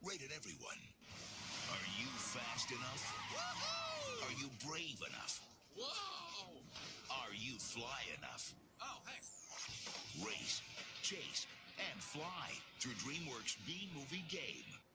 Rated everyone. Are you fast enough? Woohoo! Are you brave enough? Whoa! Are you fly enough? Oh, hey. Race, chase, and fly through DreamWorks B-Movie game.